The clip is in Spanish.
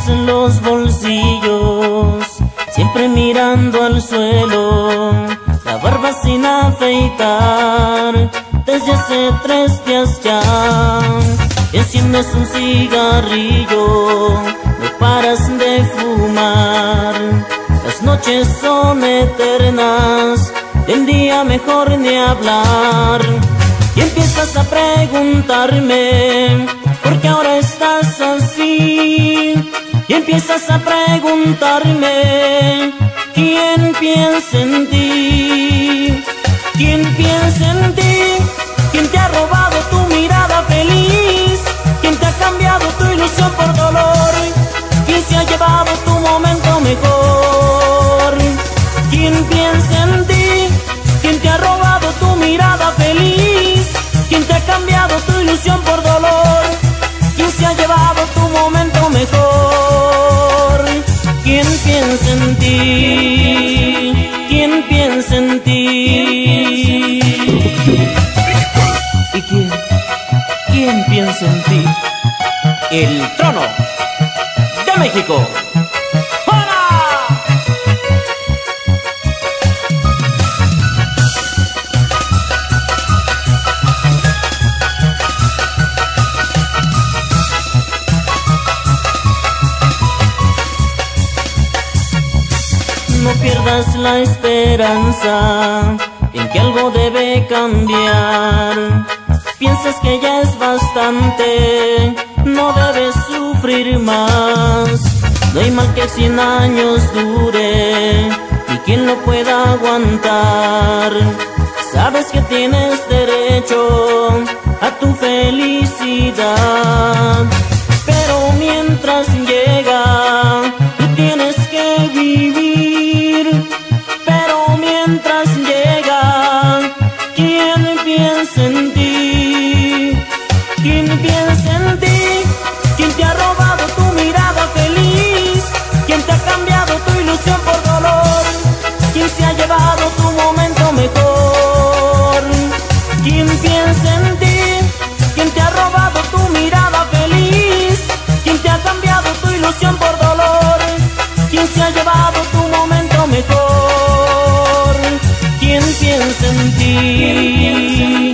los bolsillos, siempre mirando al suelo, la barba sin afeitar, desde hace 3 días ya. Enciendes un cigarrillo, no paras de fumar, las noches son eternas, del día mejor ni hablar. Y empiezas a preguntarme, ¿por qué ahora estás así? Y empiezas a preguntarme, ¿quién piensa en ti? ¿Quién piensa en ti? ¿Quién te ha robado tu mirada feliz? ¿Quién te ha cambiado tu ilusión por dolor? ¿Quién se ha llevado tu momento mejor? ¿Quién piensa en ti? ¿Quién te ha robado tu mirada feliz? ¿Quién te ha cambiado tu ilusión por dolor? ¿Quién se ha llevado tu momento mejor? ¿Quién piensa en ti? ¿Quién piensa en ti? ¿Y quién piensa en ti? El Trono de México. No pierdas la esperanza en que algo debe cambiar. Piensas que ya es bastante, no debes sufrir más. No hay mal que 100 años dure y quien lo pueda aguantar. Sabes que tienes derecho a tu felicidad, pero mientras llega tú tienes que vivir. Pero mientras llega, ¿quién piensa en ti? ¿Quién piensa en ti? ¿Quién te ha robado tu mirada feliz? ¿Quién te ha cambiado tu ilusión por dolor? ¿Quién se ha llevado tu momento mejor? ¿Quién piensa en ti? ¿Quién te ha robado tu mirada feliz? ¿Quién te ha cambiado tu ilusión por dolor? ¿Quién se ha llevado tu momento mejor? ¿Quién piensa en ti?